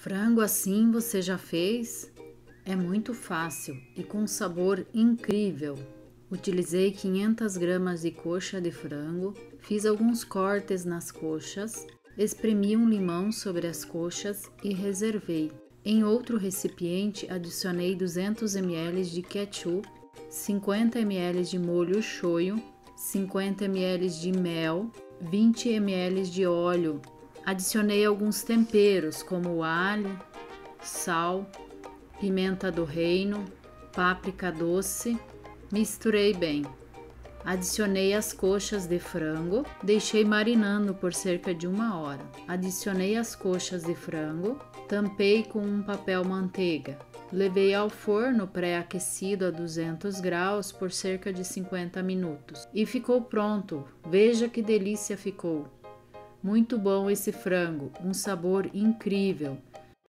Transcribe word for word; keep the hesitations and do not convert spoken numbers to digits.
Frango assim você já fez? É muito fácil e com um sabor incrível. Utilizei quinhentas gramas de coxa de frango, fiz alguns cortes nas coxas, espremi um limão sobre as coxas e reservei. Em outro recipiente adicionei duzentos mililitros de ketchup, cinquenta mililitros de molho shoyu, cinquenta mililitros de mel, vinte mililitros de óleo. Adicionei alguns temperos como alho, sal, pimenta do reino, páprica doce. Misturei bem. Adicionei as coxas de frango, deixei marinando por cerca de uma hora. Adicionei as coxas de frango, tampei com um papel manteiga. Levei ao forno pré-aquecido a duzentos graus por cerca de cinquenta minutos. E ficou pronto. Veja que delícia ficou! Muito bom esse frango, um sabor incrível.